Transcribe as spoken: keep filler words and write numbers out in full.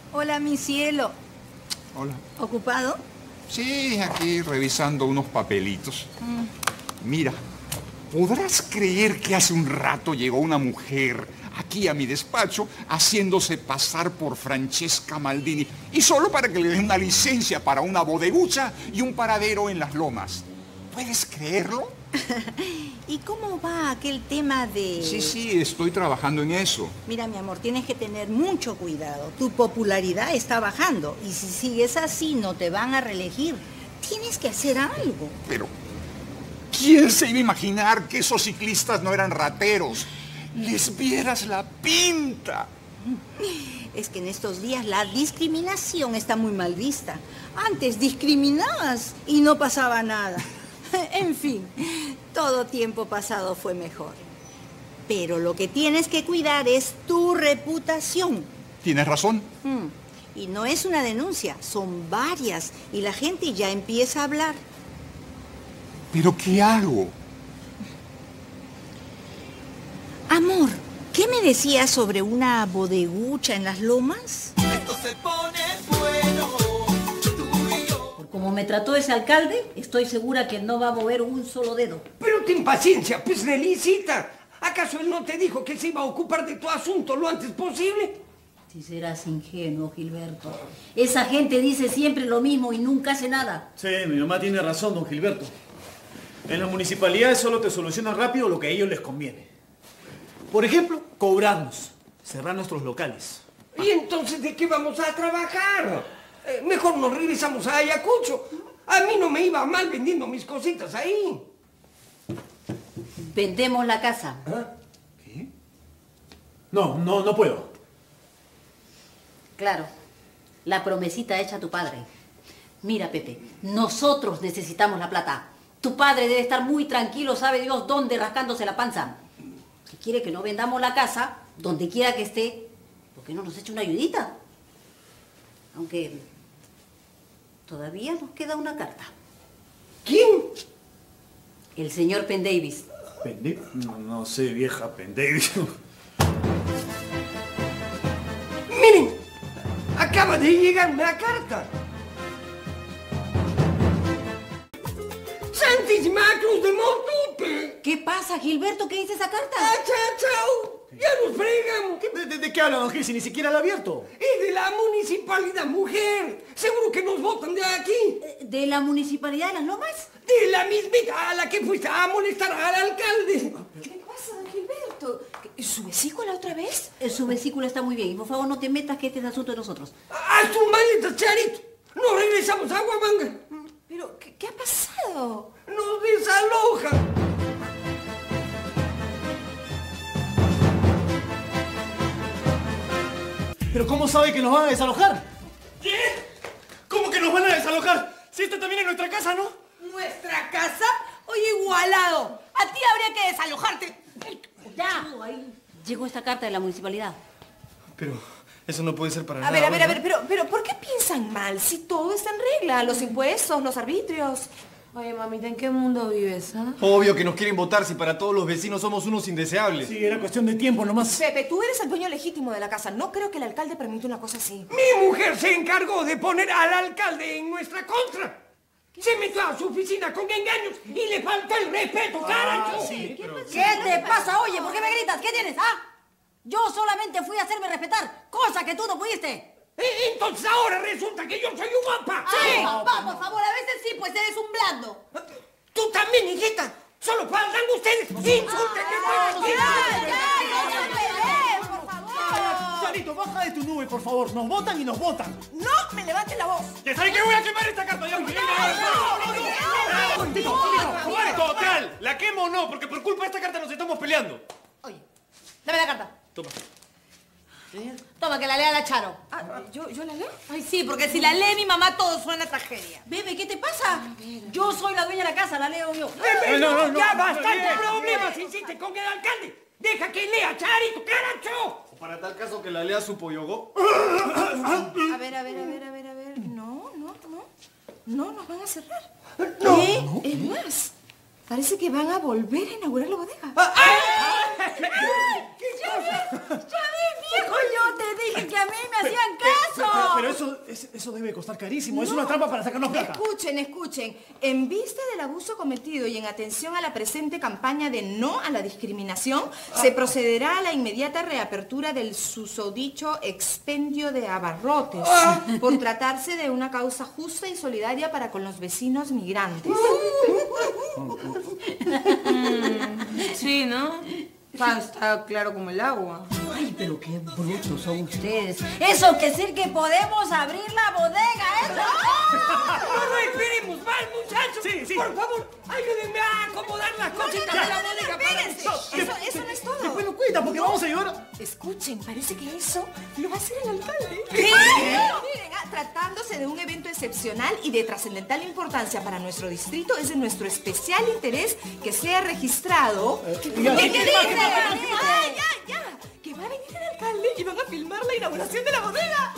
Hola, mi cielo. Hola. ¿Ocupado? Sí, aquí revisando unos papelitos. Mm. Mira, ¿podrás creer que hace un rato llegó una mujer aquí a mi despacho haciéndose pasar por Francesca Maldini y solo para que le den una licencia para una bodegucha y un paradero en Las Lomas? ¿Puedes creerlo? ¿Y cómo va aquel tema de...? Sí, sí, estoy trabajando en eso. Mira, mi amor, tienes que tener mucho cuidado. Tu popularidad está bajando y si sigues así no te van a reelegir. Tienes que hacer algo. Pero, ¿quién se iba a imaginar que esos ciclistas no eran rateros? Les vieras la pinta. Es que en estos días la discriminación está muy mal vista. Antes discriminabas y no pasaba nada. En fin, todo tiempo pasado fue mejor. Pero lo que tienes que cuidar es tu reputación. Tienes razón. Mm. Y no es una denuncia, son varias. Y la gente ya empieza a hablar. ¿Pero qué hago? Amor, ¿qué me decías sobre una bodegucha en Las Lomas? Esto se pone bueno. Como me trató ese alcalde, estoy segura que no va a mover un solo dedo. Pero ten paciencia, pues, Nelicita. ¿Acaso él no te dijo que se iba a ocupar de tu asunto lo antes posible? Si serás ingenuo, Gilberto. Esa gente dice siempre lo mismo y nunca hace nada. Sí, mi mamá tiene razón, don Gilberto. En las municipalidades solo te solucionan rápido lo que a ellos les conviene. Por ejemplo, cobrarnos, cerrar nuestros locales. ¿Y entonces de qué vamos a trabajar? Eh, mejor nos regresamos a Ayacucho. A mí no me iba mal vendiendo mis cositas ahí. Vendemos la casa. ¿Ah? ¿Qué? No, no, no puedo. Claro, la promesita hecha a tu padre. Mira, Pepe, nosotros necesitamos la plata. Tu padre debe estar muy tranquilo, sabe Dios dónde, rascándose la panza. Si quiere que no vendamos la casa, donde quiera que esté, ¿por qué no nos echa una ayudita? Aunque todavía nos queda una carta. ¿Quién? El señor Penn Davis. ¿Penn Davis? No, no sé, vieja, Penn Davis. Miren, acaba de llegar una carta. ¡Santísima Cruz de Montute! ¿Qué pasa, Gilberto? ¿Qué dice esa carta? ¡Ah, chao, chao! ¡Ya nos fregamos! ¿De, de, de qué habla, don Gil, si ni siquiera la ha abierto? ¡Es de la municipalidad, mujer! ¡Seguro que nos votan de aquí! ¿De la Municipalidad de Las Lomas? De la mismita a la que fuiste a molestar al alcalde. ¿Qué le pasa, don Gilberto? ¿Su vesícula otra vez? Su vesícula está muy bien. Y por favor, no te metas, que este es asunto de nosotros. ¡Haz tus maletas, Charito! ¡Nos regresamos a Huamanga! ¿Pero qué, qué ha pasado? ¡Nos desalojan! ¿Pero cómo sabe que nos van a desalojar? ¿Qué? ¿Cómo que nos van a desalojar? Si esta también es nuestra casa, ¿no? ¿Nuestra casa? Oye, igualado. A ti habría que desalojarte. Ya, ahí llegó esta carta de la municipalidad. Pero eso no puede ser para A nada. ver, a ver, a ¿no? ver, pero, pero ¿por qué piensan mal si todo está en regla? Los impuestos, los arbitrios. Oye, mamita, ¿en qué mundo vives, ah? Obvio que nos quieren votar si para todos los vecinos somos unos indeseables. Sí, era cuestión de tiempo nomás. Pepe, tú eres el dueño legítimo de la casa. No creo que el alcalde permita una cosa así. Mi mujer se encargó de poner al alcalde en nuestra contra. Se metió a su oficina con engaños y le faltó el respeto, carajo. Sí, pero... ¿Qué te pasa? Oye, ¿por qué me gritas? ¿Qué tienes, ah? Yo solamente fui a hacerme respetar, cosa que tú no pudiste. E- Entonces ahora resulta que yo soy un guapa. ¡Sí! Papá, por favor, a veces sí, pues eres un blando. Tú también, hijita. Solo faltan ustedes. Insúltenme. Charito, baja de tu nube, por favor. Nos votan y nos votan. ¡No me levantes la voz! ¿Ya saben que voy a quemar esta carta? ¡Ya! ¡Total! ¿La quemo o no? Porque por culpa de esta carta nos estamos peleando. Oye, dame la carta. Toma. Toma, que la lea la Charo. Ah, ¿yo, ¿Yo la leo? Ay, sí, porque si la lee mi mamá todo suena tragedia. Bebe, ¿qué te pasa? Yo soy la dueña de la casa, la leo yo. Bebé, No, no, no, ya no, bastante no, problemas hiciste con el alcalde. Deja que lea, Charito, caracho. O para tal caso que la lea su pollogo. A ver, a ver, a ver, a ver, a ver. No, no, no. No, nos van a cerrar. No. ¿Qué? Es más, parece que van a volver a inaugurar la bodega. ¿Qué cosa? ¡Ya ves, viejo! Yo te dije que a mí me hacían caso. pero eso, es- eso debe costar carísimo. Es una trampa para sacarnos plata. Escuchen, escuchen. En vista del abuso cometido y en atención a la presente campaña de no a la discriminación, se procederá a la inmediata reapertura del susodicho expendio de abarrotes, por tratarse de una causa justa y solidaria para con los vecinos migrantes. Sí, ¿no? Está, está claro como el agua. Ay, pero qué brutos son ustedes. Eso que decir que podemos abrir la bodega, ¿eh? No, no esperemos más, muchachos. Sí, sí. Por favor, ayúdenme a acomodar las cositas de la bodega para Espérense. nosotros. Eso, eso no es todo. Después lo cuenta porque vamos a llevar... a- Escuchen, parece que eso lo va a hacer el alcalde. ¿Qué? Miren, ah, tratándose de un evento excepcional y de trascendental importancia para nuestro distrito, es de nuestro especial interés que sea registrado. ya, ¿Qué ¿qué- dice? qué más, qué más, Ah, ya, ya. Que va a venir el alcalde y van a filmar la inauguración de la bodega.